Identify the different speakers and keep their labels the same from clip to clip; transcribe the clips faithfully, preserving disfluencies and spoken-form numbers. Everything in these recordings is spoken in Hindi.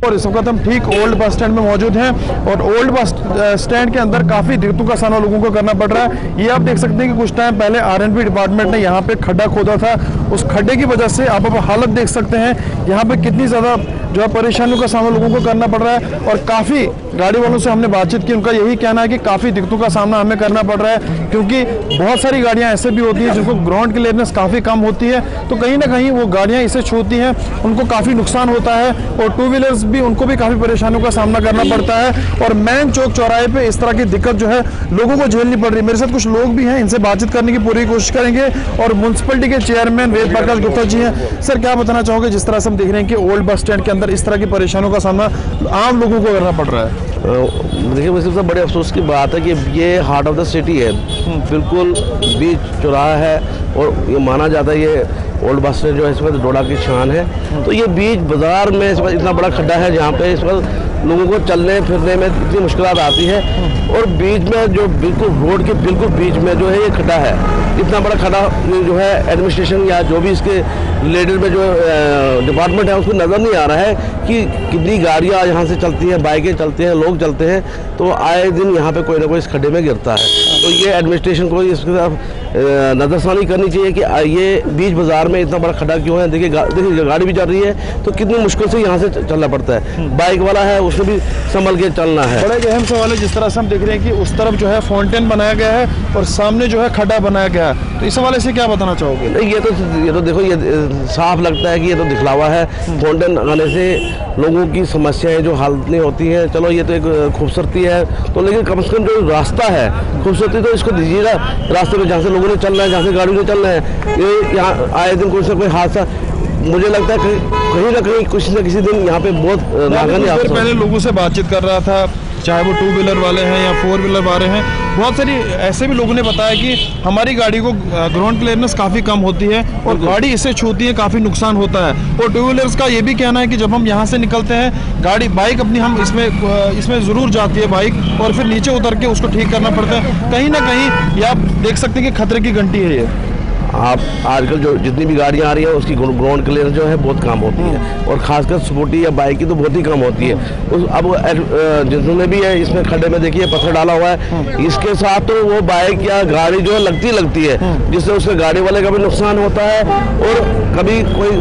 Speaker 1: और इस वक्त हम ठीक ओल्ड बस स्टैंड में मौजूद हैं और ओल्ड बस स्टैंड के अंदर काफ़ी दिक्कतों का सामना लोगों को करना पड़ रहा है। ये आप देख सकते हैं कि कुछ टाइम पहले आरएनबी डिपार्टमेंट ने यहाँ पे खड्डा खोदा था। उस खड्डे की वजह से आप अब हालत देख सकते हैं यहाँ पे कितनी ज़्यादा जो है परेशानियों का सामना लोगों को करना पड़ रहा है। और काफ़ी गाड़ी वालों से हमने बातचीत की, उनका यही कहना है कि काफ़ी दिक्कतों का सामना हमें करना पड़ रहा है, क्योंकि बहुत सारी गाड़ियाँ ऐसे भी होती हैं जिनको ग्राउंड क्लियरनेस काफ़ी कम होती है, तो कहीं ना कहीं वो गाड़ियाँ इसे छूती हैं, उनको काफ़ी नुकसान होता है और टू व्हीलर्स भी उनको भी काफ़ी परेशानियों का सामना करना पड़ता है। और मैन चौक चौराहे पे इस तरह की दिक्कत जो है लोगों को झेलनी पड़ रही है। मेरे साथ कुछ लोग भी हैं, इनसे बातचीत करने की पूरी कोशिश करेंगे। और म्यूनसिपलिटी के चेयरमैन वेद प्रकाश गुप्ता जी हैं। सर, क्या बताना चाहोगे, जिस तरह से हम देख रहे हैं कि ओल्ड बस स्टैंड के अंदर इस तरह की परेशानियों का सामना आम लोगों को करना पड़ रहा है?
Speaker 2: देखिए, मुझे सबसे बड़े अफसोस की बात है कि ये हार्ट ऑफ द सिटी है, बिल्कुल बीच चौराहा है और ये माना जाता है ये ओल्ड बस स्टैंड जो है इसमें डोडा की शान है। तो ये बीच बाजार में इस इतना बड़ा खड्डा है जहाँ पे इस वक्त लोगों को चलने फिरने में इतनी मुश्किलात आती है। और बीच में जो बिल्कुल रोड के बिल्कुल बीच में जो है ये खड्डा है, इतना बड़ा खड्डा जो है एडमिनिस्ट्रेशन या जो भी इसके रिलेटेड में जो डिपार्टमेंट है उसको नज़र नहीं आ रहा है कि कितनी गाड़ियाँ यहाँ से चलती हैं, बाइकें चलती हैं, लोग चलते हैं, तो आए दिन यहाँ पे कोई ना कोई इस खड्डे में गिरता है। तो ये एडमिनिस्ट्रेशन को इसकी तरफ नज़रसानी करनी चाहिए कि ये बीच बाजार में इतना बड़ा खड्डा क्यों है। देखिए गा, देखिए गाड़ी भी चल रही है तो कितनी मुश्किल से यहाँ से चलना पड़ता है, बाइक वाला है उसको भी संभल के चलना है।
Speaker 1: बड़ा अहम सवाल है, जिस तरह से हम देख रहे हैं कि उस तरफ जो है फाउंटेन बनाया गया है और सामने जो है खड्डा बनाया गया है, तो इस हवाले से क्या बताना चाहोगे?
Speaker 2: नहीं, ये तो ये तो देखो ये साफ लगता है कि ये तो दिखलावा है। फाउंटेन आने से लोगों की समस्याएं जो हल नहीं होती हैं, चलो ये तो एक खूबसूरती है, तो लेकिन कम से कम जो रास्ता है खूबसूरती तो इसको दीजिएगा। रास्ते में जहाँ से लोगों ने चलना है, जहाँ से गाड़ियों ने चलना है, ये यहाँ आए दिन कोई से कोई हादसा मुझे लगता है कि कहीं ना कहीं कुछ न किसी दिन यहाँ पे बहुत नागहानी हादसा।
Speaker 1: पहले लोगों से बातचीत कर रहा था, चाहे वो टू व्हीलर वाले हैं या फोर व्हीलर वाले हैं, बहुत सारी ऐसे भी लोगों ने बताया कि हमारी गाड़ी को ग्राउंड क्लियरनेस काफ़ी कम होती है और गाड़ी इससे छूती है, काफ़ी नुकसान होता है। और टू व्हीलर्स का ये भी कहना है कि जब हम यहाँ से निकलते हैं, गाड़ी बाइक अपनी हम इसमें इसमें ज़रूर जाती है बाइक, और फिर नीचे उतर के उसको ठीक करना पड़ता है। कहीं ना कहीं ये आप देख सकते हैं कि खतरे की घंटी है ये।
Speaker 2: आप आजकल जो जितनी भी गाड़ियाँ आ रही हैं उसकी ग्राउंड क्लियरेंस जो है बहुत कम होती है, और खासकर स्कूटी या बाइक की तो बहुत ही कम होती है। उस अब जितने भी है इसमें खड्डे में देखिए पत्थर डाला हुआ है, इसके साथ तो वो बाइक या गाड़ी जो है लगती लगती है, जिससे उसके गाड़ी वाले का भी नुकसान होता है। और कभी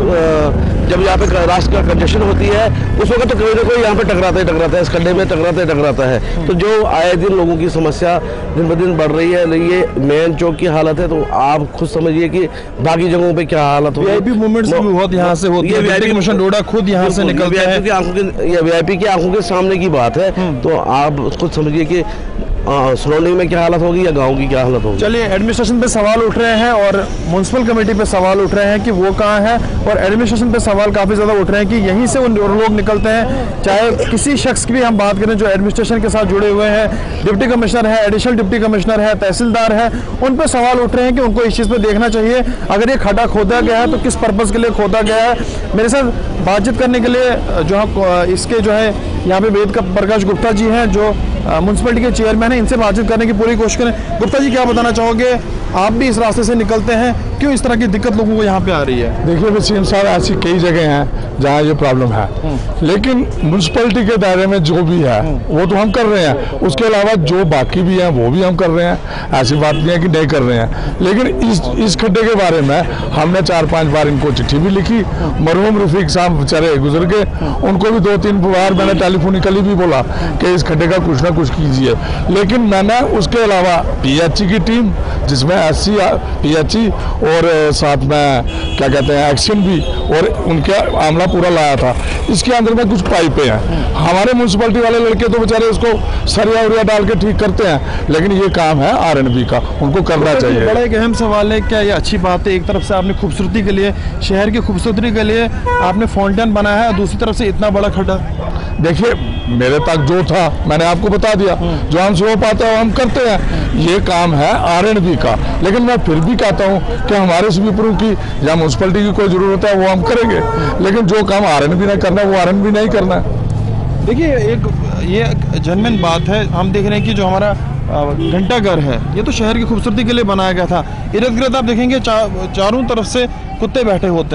Speaker 2: कोई जब यहाँ पे रास्ते का कंजेशन होती है उस वक्त तो कोई ना कोई यहाँ पे टकराता ही टकराता है, इस खड्डे में टकराता ही टकराता है। तो जो आए दिन लोगों की समस्या दिन ब दिन बढ़ रही है, ये मेन चौक की हालत है, तो आप खुद समझिए कि बाकी जगहों पे क्या हालत होगी।
Speaker 1: वीआईपी मूवमेंट्स भी बहुत यहाँ से होती है, वीआईपी कमीशन डोडा खुद यहाँ से निकलता है।
Speaker 2: वीआईपी की आंखों के ये वीआईपी की आंखों के सामने की बात है, तो आप खुद समझिए कि सराउंडिंग में क्या हालत होगी या गांव की क्या हालत होगी।
Speaker 1: चलिए, एडमिनिस्ट्रेशन पे सवाल उठ रहे हैं और म्यूनसिपल कमेटी पे सवाल उठ रहे हैं कि वो कहाँ है, और एडमिनिस्ट्रेशन पे सवाल काफ़ी ज़्यादा उठ रहे हैं कि यहीं से वो लोग निकलते हैं। चाहे किसी शख्स की भी हम बात करें जो एडमिनिस्ट्रेशन के साथ जुड़े हुए हैं, डिप्टी कमिश्नर है, एडिशनल डिप्टी कमिश्नर है, तहसीलदार है, उन पर सवाल उठ रहे हैं कि उनको इस चीज़ पर देखना चाहिए। अगर ये खड्डा खोदा गया है तो किस पर्पज़ के लिए खोदा गया है। मेरे साथ बातचीत करने के लिए जो इसके जो है यहाँ पे वेद प्रकाश गुप्ता जी हैं, जो म्यूनसिपलिटी के चेयरमैन हैं, इनसे बातचीत करने की पूरी कोशिश करें। गुप्ता जी, क्या बताना चाहोगे, आप भी इस रास्ते से निकलते हैं, क्यों इस तरह की दिक्कत लोगों को यहाँ पे आ रही है?
Speaker 3: देखिए वसीम साहब, ऐसी कई जगह हैं जहाँ ये प्रॉब्लम है, लेकिन म्यूनसिपलिटी के दायरे में जो भी है वो तो हम कर रहे हैं, उसके अलावा जो बाकी भी हैं वो भी हम कर रहे हैं। ऐसी बात नहीं है कि नहीं कर रहे हैं, लेकिन इस इस खड्डे के बारे में हमने चार पांच बार इनको चिट्ठी भी लिखी। मरहूम रफीक साहब बेचारे गुजर गए, उनको भी दो तीन बार मैंने टेलीफोनिकली भी बोला कि इस खड्डे का कुछ ना कुछ कीजिए। लेकिन मैंने उसके अलावा पी एच ई की टीम, जिसमें S C P H E और साथ में क्या कहते हैं एक्शन भी, और उनका आमला पूरा लाया था। इसके अंदर में कुछ पाइपें हैं, हमारे म्यूनसिपलिटी वाले लड़के तो बेचारे उसको सरिया उरिया डाल के ठीक करते हैं, लेकिन ये काम है आर एन बी का, उनको करना चाहिए।
Speaker 1: बड़ा एक अहम सवाल है, क्या ये अच्छी बात है? एक तरफ से आपने खूबसूरती के लिए, शहर की खूबसूरती के लिए आपने फाउंटेन बनाया है, दूसरी तरफ से इतना बड़ा खड्डा।
Speaker 3: देखिए, मेरे तक जो था मैंने आपको बता दिया, जो हमसे हो पाता है वो हम करते हैं। ये काम है आर एन बी का, लेकिन मैं फिर भी कहता हूँ कि हमारे स्वीपरों की या म्यूनसिपलिटी की कोई जरूरत है वो हम करेंगे, लेकिन जो काम आर एन बी ने करना है वो आर एन बी नहीं करना है।
Speaker 1: देखिए, एक ये जेन्युइन बात है, हम देख रहे हैं कि जो हमारा घंटाघर है ये तो शहर की खूबसूरती के लिए बनाया गया था। इर्द गिर्द आप देखेंगे चा, चारों तरफ से कुत्ते बैठे होते हैं,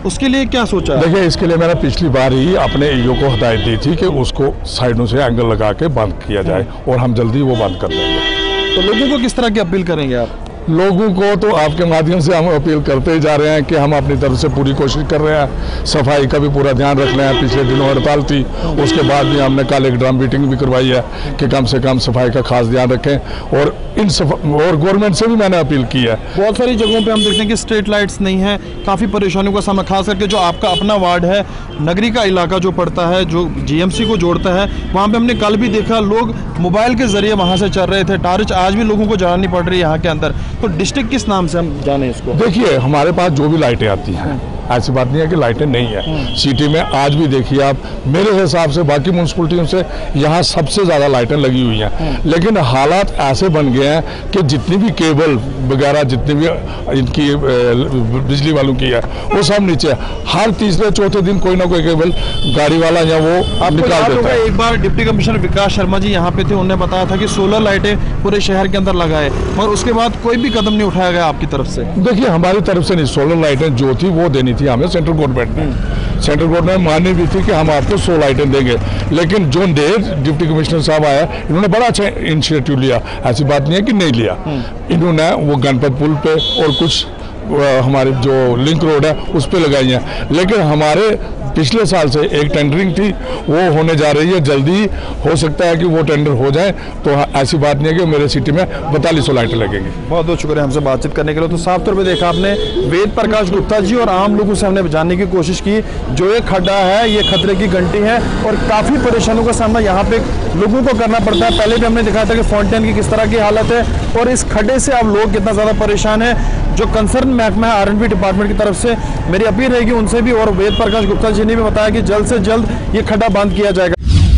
Speaker 1: उसके लिए क्या सोचा?
Speaker 3: देखिए, इसके लिए मैंने पिछली बार ही अपने ईओ को हदायत दी थी कि उसको साइडों से एंगल लगा के बंद किया जाए और हम जल्दी वो बंद कर देंगे।
Speaker 1: तो लोगों को किस तरह की अपील करेंगे आप?
Speaker 3: लोगों को तो आपके माध्यम से हम अपील करते ही जा रहे हैं कि हम अपनी तरफ से पूरी कोशिश कर रहे हैं, सफाई का भी पूरा ध्यान रख रहे हैं। पिछले दिनों हड़ताल थी, उसके बाद भी हमने कल एक ड्रम मीटिंग भी करवाई है कि कम से कम सफाई का खास ध्यान रखें। और इन और गवर्नमेंट से भी मैंने अपील की है।
Speaker 1: बहुत सारी जगहों पे हम देखते हैं कि स्ट्रीट लाइट्स नहीं है, काफ़ी परेशानियों का सामना, खास करके जो आपका अपना वार्ड है, नगरी का इलाका जो पड़ता है, जो जीएमसी को जोड़ता है, वहाँ पे हमने कल भी देखा लोग मोबाइल के जरिए वहाँ से चल रहे थे। टार्च आज भी लोगों को जलानी पड़ रही है यहाँ के अंदर। तो डिस्ट्रिक्ट किस नाम से हम जाने इसको?
Speaker 3: देखिए, हमारे पास जो भी लाइटें आती हैं, ऐसी बात नहीं है कि लाइटें नहीं है सिटी में। आज भी देखिए आप, मेरे हिसाब से बाकी म्यूनसिपलिटियों से यहाँ सबसे ज़्यादा लाइटें लगी हुई हैं। लेकिन हालात ऐसे बन गए हैं कि जितनी भी केबल वगैरह, जितनी भी इनकी बिजली वालों की है, वो सब नीचे है। हर तीसरे चौथे दिन कोई ना कोई केबल गाड़ी वाला या वो निकाल देता है।
Speaker 1: एक बार डिप्टी कमिश्नर विकास शर्मा जी यहाँ पे थे, उन्होंने बताया था कि सोलर लाइटें पूरे शहर के अंदर लगाए, और उसके बाद कोई भी कदम नहीं उठाया गया आपकी तरफ से।
Speaker 3: देखिए, हमारी तरफ से नहीं, सोलर लाइटें जो थी वो देनी थी हमें सेंट्रल गवर्नमेंट ने। सेंट्रल गवर्नमेंट ने मानी भी थी कि हम आपको सौ लाइटें देंगे, लेकिन जो देर डिप्टी कमिश्नर साहब आया, इन्होंने बड़ा अच्छा इनिशिएटिव लिया। ऐसी बात नहीं है कि नहीं लिया। इन्होंने वो गणपत पुल पे और कुछ हमारे जो लिंक रोड है उस पे लगाई है। लेकिन हमारे पिछले साल से एक टेंडरिंग थी, वो होने जा रही है जल्दी। हो सकता है कि वो टेंडर हो जाए, तो ऐसी बात नहीं है कि मेरे सिटी में बतालीस सौ लाइटें लगेंगी।
Speaker 1: बहुत बहुत शुक्रिया हमसे बातचीत करने के लिए। तो साफ तौर पे देखा आपने वेद प्रकाश गुप्ता जी और आम लोगों से हमने जानने की कोशिश की। जो ये खड्डा है, ये खतरे की घंटी है और काफ़ी परेशानियों का सामना यहाँ पे लोगों को करना पड़ता है। पहले भी हमने दिखाया था कि फाउंटेन की किस तरह की हालत है, और इस खड्डे से अब लोग कितना ज़्यादा परेशान है। जो कंसर्न महकमा है आर एंड बी डिपार्टमेंट की तरफ से, मेरी अपील रहेगी उनसे भी, और वेद प्रकाश गुप्ता जी ने भी बताया कि जल्द से जल्द ये खड्डा बंद किया जाएगा।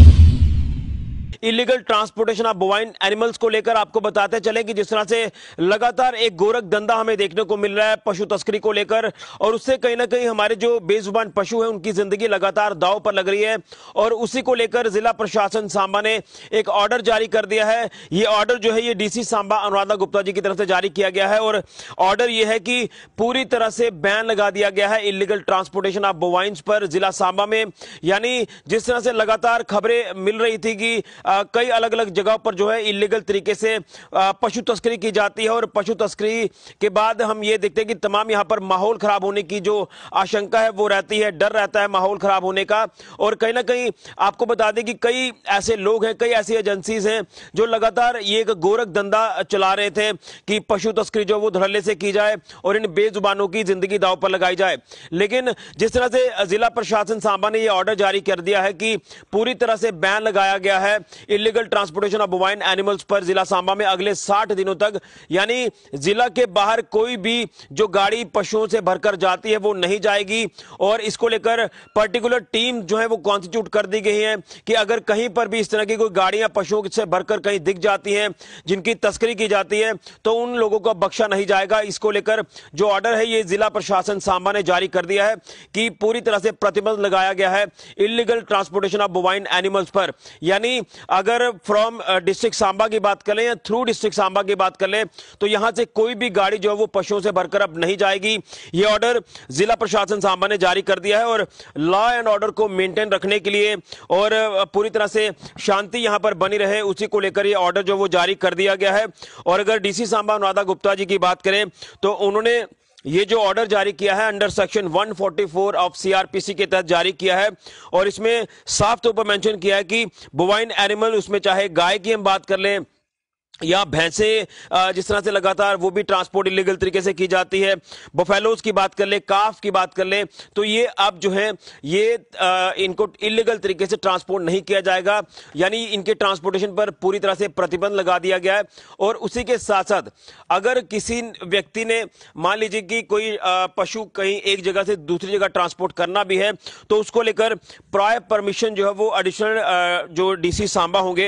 Speaker 4: Illegal transportation of bovine animals को लेकर आपको बताते चले कि जिस तरह से लगातार एक गोरख धंधा हमें देखने को मिल रहा है पशु तस्करी को लेकर, और उससे कहीं ना कहीं हमारे जो बेजुबान पशु हैं उनकी जिंदगी लगातार दांव पर लग रही है। और उसी को लेकर जिला प्रशासन सांबा ने एक ऑर्डर जारी कर दिया है। ये ऑर्डर जो है ये डीसी सांबा अनुराधा गुप्ता जी की तरफ से जारी किया गया है, और ऑर्डर यह है कि पूरी तरह से बैन लगा दिया गया है इलीगल ट्रांसपोर्टेशन ऑफ बोवाइन्स पर जिला सांबा में। यानी जिस तरह से लगातार खबरें मिल रही थी कि कई अलग अलग जगहों पर जो है इलीगल तरीके से पशु तस्करी की जाती है, और पशु तस्करी के बाद हम ये देखते हैं कि तमाम यहाँ पर माहौल खराब होने की जो आशंका है वो रहती है, डर रहता है माहौल खराब होने का। और कहीं ना कहीं आपको बता दें कि कई ऐसे लोग हैं, कई ऐसी एजेंसीज हैं जो लगातार ये एक गोरख धंधा चला रहे थे कि पशु तस्करी जो वो धड़ल्ले से की जाए और इन बेजुबानों की जिंदगी दांव पर लगाई जाए। लेकिन जिस तरह से जिला प्रशासन सांबा ने यह ऑर्डर जारी कर दिया है कि पूरी तरह से बैन लगाया गया है illegal transportation of bovine animals पर जिला सांबा में अगले साठ दिनों तक, यानी जिला के बाहर कोई भी जो गाड़ी पशुओं से भरकर जाती है वो नहीं जाएगी। और इसको लेकर पर्टिकुलर टीम जो है वो कॉन्स्टिट्यूट कर दी गई है कि अगर कहीं पर भी इस तरह की कोई गाड़ियां पशुओं से भरकर कहीं दिख जाती हैं जिनकी तस्करी की जाती है तो उन लोगों को बख्शा नहीं जाएगा। इसको लेकर जो ऑर्डर है ये जिला प्रशासन सांबा ने जारी कर दिया है कि पूरी तरह से प्रतिबंध लगाया गया है illegal transportation of bovine animals पर। यानी अगर फ्रॉम डिस्ट्रिक्ट सांबा की बात करें या थ्रू डिस्ट्रिक्ट सांबा की बात कर लें तो यहां से कोई भी गाड़ी जो है वो पशुओं से भरकर अब नहीं जाएगी। यह ऑर्डर जिला प्रशासन सांबा ने जारी कर दिया है, और लॉ एंड ऑर्डर को मेंटेन रखने के लिए और पूरी तरह से शांति यहां पर बनी रहे उसी को लेकर यह ऑर्डर जो वो जारी कर दिया गया है। और अगर डीसी सांबा अनुराधा गुप्ता जी की बात करें तो उन्होंने ये जो ऑर्डर जारी किया है अंडर सेक्शन एक सौ चौवालीस ऑफ सीआरपीसी के तहत जारी किया है, और इसमें साफ तौर पर मेंशन किया है कि बोवाइन एनिमल, उसमें चाहे गाय की हम बात कर लें या भैंसे जिस तरह से लगातार वो भी ट्रांसपोर्ट इलीगल तरीके से की जाती है, बफेलोज की बात कर ले, काफ की बात कर ले, तो ये अब जो है ये आ, इनको इलीगल तरीके से ट्रांसपोर्ट नहीं किया जाएगा। यानी इनके ट्रांसपोर्टेशन पर पूरी तरह से प्रतिबंध लगा दिया गया है। और उसी के साथ साथ अगर किसी व्यक्ति ने मान लीजिए कि कोई आ, पशु कहीं एक जगह से दूसरी जगह ट्रांसपोर्ट करना भी है तो उसको लेकर प्रायर परमिशन जो है वो एडिशनल जो डीसी सांबा होंगे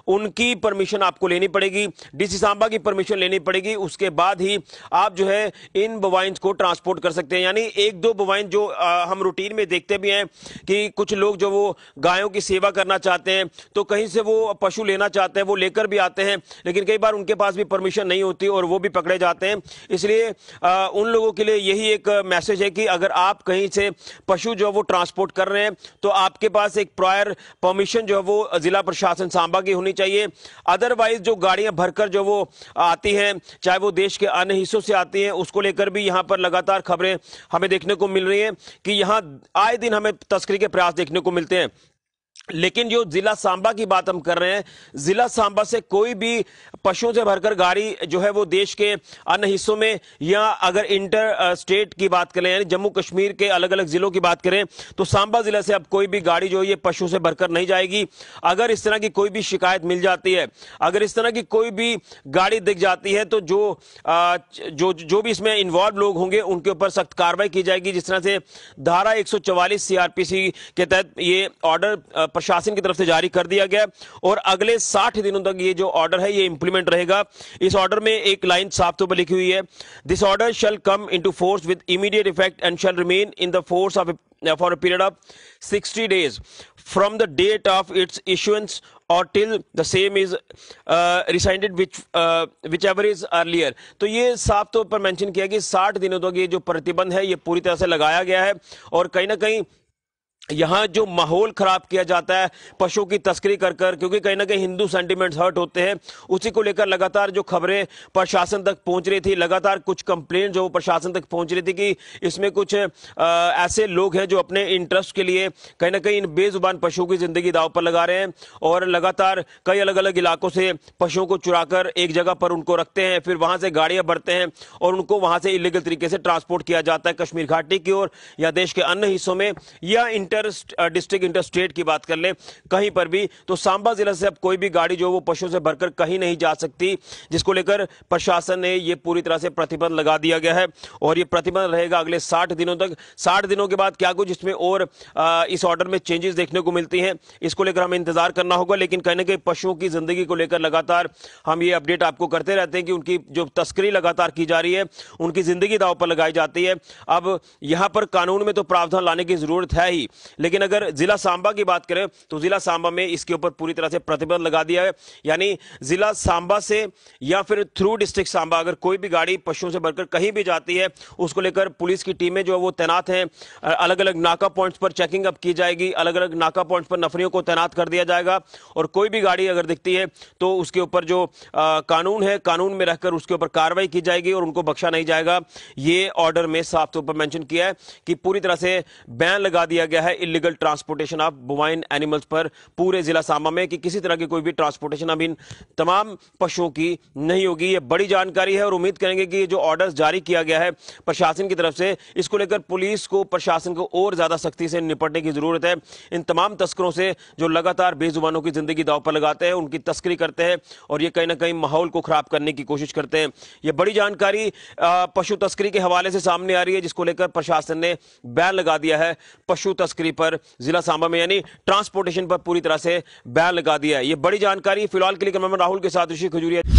Speaker 4: उनकी परमिशन आपको लेनी पड़ेगी, डीसी सांबा की परमिशन लेनी पड़ेगी। उसके बाद ही आप जो है इन बोवाइंस को ट्रांसपोर्ट कर सकते हैं। यानी एक दो बोवाइन जो आ, हम रूटीन में देखते भी हैं कि कुछ लोग जो वो गायों की सेवा करना चाहते हैं तो कहीं से वो पशु लेना चाहते हैं, वो लेकर भी आते हैं, लेकिन कई बार उनके पास भी परमिशन नहीं होती और वो भी पकड़े जाते हैं। इसलिए आ, उन लोगों के लिए यही एक मैसेज है कि अगर आप कहीं से पशु जो वो ट्रांसपोर्ट कर रहे हैं तो आपके पास एक प्रायर परमिशन जो है वो जिला प्रशासन सांबा की होनी चाहिए। अदरवाइज जो गाड़ियां भरकर जो वो आती हैं, चाहे वो देश के अन्य हिस्सों से आती हैं, उसको लेकर भी यहां पर लगातार खबरें हमें देखने को मिल रही हैं कि यहां आए दिन हमें तस्करी के प्रयास देखने को मिलते हैं। लेकिन जो जिला सांबा की बात हम कर रहे हैं, जिला सांबा से कोई भी पशुओं से भरकर गाड़ी जो है वो देश के अन्य हिस्सों में, या अगर इंटर स्टेट की बात करें यानी जम्मू कश्मीर के अलग अलग जिलों की बात करें, तो सांबा जिला से अब कोई भी गाड़ी जो है ये पशु से भरकर नहीं जाएगी। अगर इस तरह की कोई भी शिकायत मिल जाती है, अगर इस तरह की कोई भी गाड़ी दिख जाती है, तो जो जो जो भी इसमें इन्वॉल्व लोग होंगे उनके ऊपर सख्त कार्रवाई की जाएगी। जिस तरह से धारा एक सौ चौवालीस सीआरपीसी के तहत ये ऑर्डर प्रशासन की तरफ से जारी कर दिया गया और अगले साठ दिनों तक ये जो ऑर्डर है ये इंप्लीमेंट रहेगा। इस ऑर्डर में एक लाइन साफ तौर पर लिखी हुई है, this order shall come into force with immediate effect and shall remain in the force of for a period of sixty days from the date of its issuance or till the same is rescinded which whichever is earlier. तो ये साफ तौर पर मेंशन किया कि साठ दिनों तक ये जो प्रतिबंध है ये पूरी तरह से लगाया गया है। और कहीं ना कहीं यहाँ जो माहौल खराब किया जाता है पशुओं की तस्करी कर कर, क्योंकि कहीं ना कहीं हिंदू सेंटिमेंट्स हर्ट होते हैं, उसी को लेकर लगातार जो खबरें प्रशासन तक पहुंच रही थी, लगातार कुछ कंप्लेंट जो प्रशासन तक पहुंच रही थी कि इसमें कुछ आ, ऐसे लोग हैं जो अपने इंटरेस्ट के लिए कहीं ना कहीं इन बेजुबान पशुओं की जिंदगी दांव पर लगा रहे हैं और लगातार कई अलग अलग इलाकों से पशुओं को चुराकर एक जगह पर उनको रखते हैं, फिर वहां से गाड़ियां बढ़ते हैं और उनको वहां से इलीगल तरीके से ट्रांसपोर्ट किया जाता है कश्मीर घाटी की ओर या देश के अन्य हिस्सों में, या इंटर डिस्ट्रिक्ट इंटर स्टेट की बात कर ले कहीं पर भी। तो सांबा जिला से अब कोई भी गाड़ी जो वो पशुओं से भरकर कहीं नहीं जा सकती, जिसको लेकर प्रशासन ने ये पूरी तरह से प्रतिबंध लगा दिया गया है और ये प्रतिबंध रहेगा अगले साठ दिनों तक। साठ दिनों के बाद क्या कुछ इसमें और आ, इस ऑर्डर में चेंजेस देखने को मिलती हैं, इसको लेकर हमें इंतजार करना होगा। लेकिन कहीं ना कहीं पशुओं की जिंदगी को लेकर लगातार हम ये अपडेट आपको करते रहते हैं कि उनकी जो तस्करी लगातार की जा रही है, उनकी जिंदगी दांव पर लगाई जाती है। अब यहां पर कानून में तो प्रावधान लाने की जरूरत है ही, लेकिन अगर जिला सांबा की बात करें तो जिला सांबा में इसके ऊपर पूरी तरह से प्रतिबंध लगा दिया है। यानी जिला सांबा से या फिर थ्रू डिस्ट्रिक्ट सांबा अगर कोई भी गाड़ी पशुओं से भरकर कहीं भी जाती है, उसको लेकर पुलिस की टीमें जो है वो तैनात हैं। अलग अलग नाका पॉइंट्स पर चेकिंग अप की जाएगी, अलग अलग नाका पॉइंट्स पर नफरियों को तैनात कर दिया जाएगा और कोई भी गाड़ी अगर दिखती है तो उसके ऊपर जो आ, कानून है, कानून में रहकर उसके ऊपर कार्रवाई की जाएगी और उनको बख्शा नहीं जाएगा। ये ऑर्डर में साफ तौर पर मेंशन किया है कि पूरी तरह से बैन लगा दिया गया है illegal transportation of bovine animals पर पूरे जिला सांबा में, कि किसी तरह की कोई भी ट्रांसपोर्टेशन अब इन तमाम पशुओं की नहीं होगी। ये बड़ी जानकारी है और उम्मीद करेंगे कि जो ऑर्डर जारी किया गया है प्रशासन की तरफ से, इसको लेकर पुलिस को, प्रशासन को और ज्यादा सख्ती से निपटने की जरूरत है। इन तमाम तस्करों से जो लगातार बेजुबानों की जिंदगी दांव पर लगाते हैं, उनकी तस्करी करते हैं और ये कहीं ना कहीं माहौल को खराब करने की कोशिश करते हैं। ये बड़ी जानकारी पशु तस्करी के हवाले से सामने आ रही है, जिसको लेकर प्रशासन ने बैन लगा दिया है पशु तस्करी पर जिला सांबा में, यानी ट्रांसपोर्टेशन पर पूरी तरह से बैन लगा दिया है। ये बड़ी जानकारी फिलहाल के लिए कैमरामैन राहुल के साथ ऋषि खजूरिया।